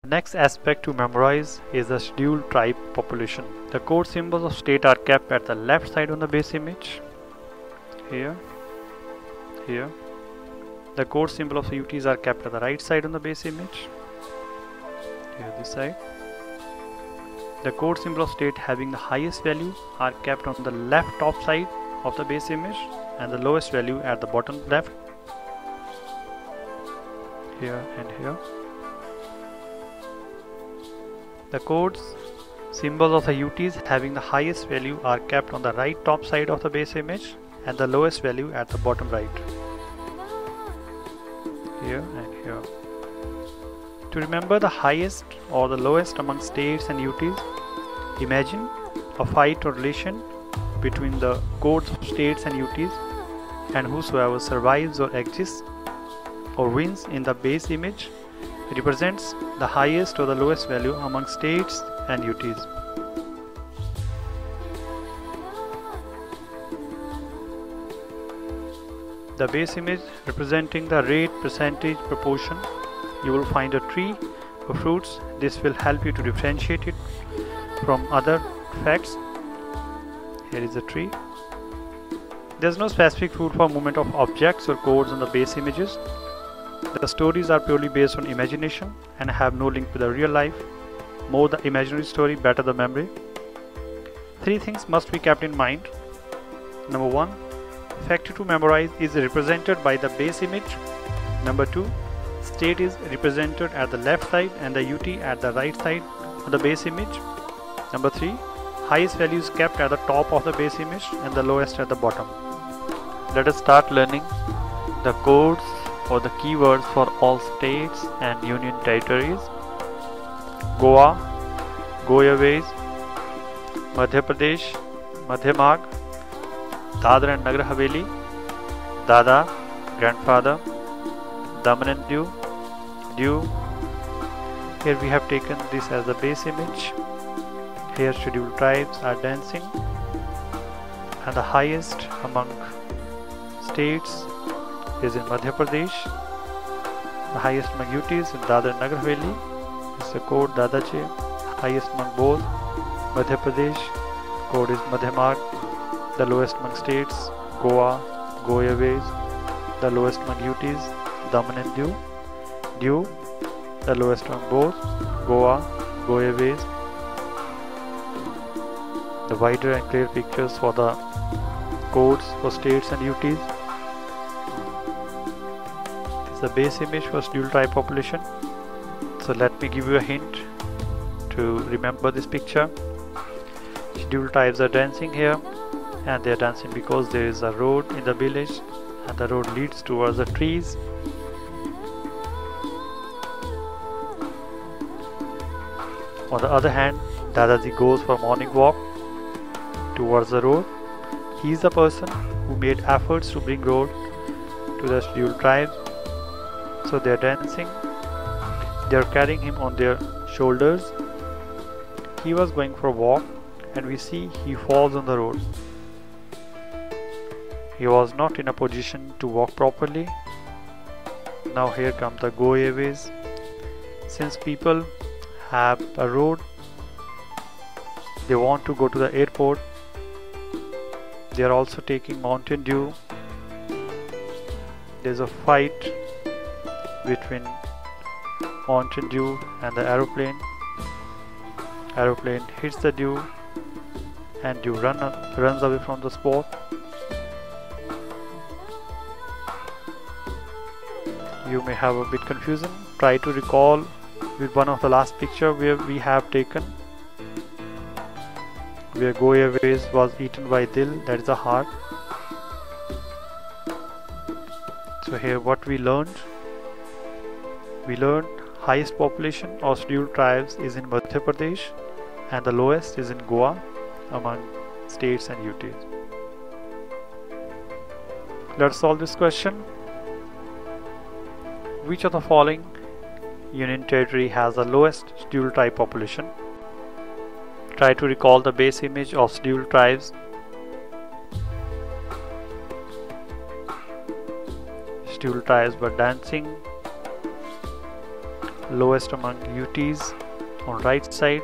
Next aspect to memorize is the scheduled tribe population. The code symbols of state are kept at the left side on the base image. Here. The code symbol of UTs are kept at the right side on the base image. Here, this side. The code symbol of state having the highest value are kept on the left top side of the base image and the lowest value at the bottom left. Here and here. The codes symbols of the UTs having the highest value are kept on the right top side of the base image and the lowest value at the bottom right. Here and here. To remember the highest or the lowest among states and UTs, imagine a fight or relation between the codes of states and UTs, and whosoever survives or exists or wins in the base image represents the highest or the lowest value among states and UTs. The base image representing the rate, percentage, proportion. You will find a tree of fruits. This will help you to differentiate it from other facts. Here is a tree. There is no specific rule for movement of objects or codes on the base images. The stories are purely based on imagination and have no link with the real life. More the imaginary story, better the memory. 3 things must be kept in mind. Number 1, factor to memorize is represented by the base image. Number 2, state is represented at the left side and the UT at the right side of the base image. Number 3, highest value is kept at the top of the base image and the lowest at the bottom. Let us start learning the codes or the keywords for all states and union territories. Goa, Goaways, Madhya Pradesh, Madhyamag, Dadra and Nagar Haveli, Dada, grandfather, Daman and Diu, Diu. Here we have taken this as the base image. Here scheduled tribes are dancing, and the highest among states is in Madhya Pradesh. The highest among UTs in Dadra and Nagar Haveli is the code Dadache. Highest among both Madhya Pradesh, code is Madhyamag. The lowest among states Goa, Goaways. The lowest among UTs Daman and Diu, Diu. The lowest among both Goa, Goaways. The wider and clear pictures for the codes for states and UTs. This is the base image for scheduled tribe population. So let me give you a hint to remember this picture. Scheduled tribes are dancing here, and they are dancing because there is a road in the village and the road leads towards the trees. On the other hand, Dadaji goes for a morning walk towards the road. He is the person who made efforts to bring road to the scheduled tribes. So they are dancing. They are carrying him on their shoulders. He was going for a walk, and we see he falls on the road. He was not in a position to walk properly. Now here come the Goaways. Since people have a road, they want to go to the airport. They are also taking Mountain Dew. There's a fight between Mountain Dew and the aeroplane. Aeroplane hits the Dew and Dew runs away from the spot. You may have a bit confusion. Try to recall with one of the last picture where we have taken, where Goaways was eaten by Dil, that is a heart. So here what we learned highest population of scheduled tribes is in Madhya Pradesh and the lowest is in Goa among states and UTs. Let's solve this question. Which of the following union territory has the lowest scheduled tribe population? Try to recall the base image of scheduled tribes. Scheduled tribes were dancing. lowest among UTs on right side.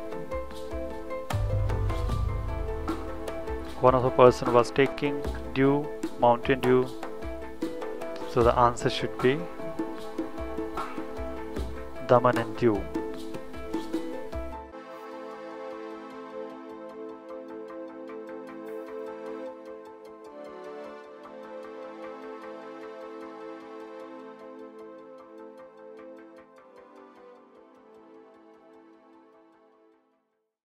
One of the person was taking dew, Mountain Dew, so the answer should be Daman and Dew.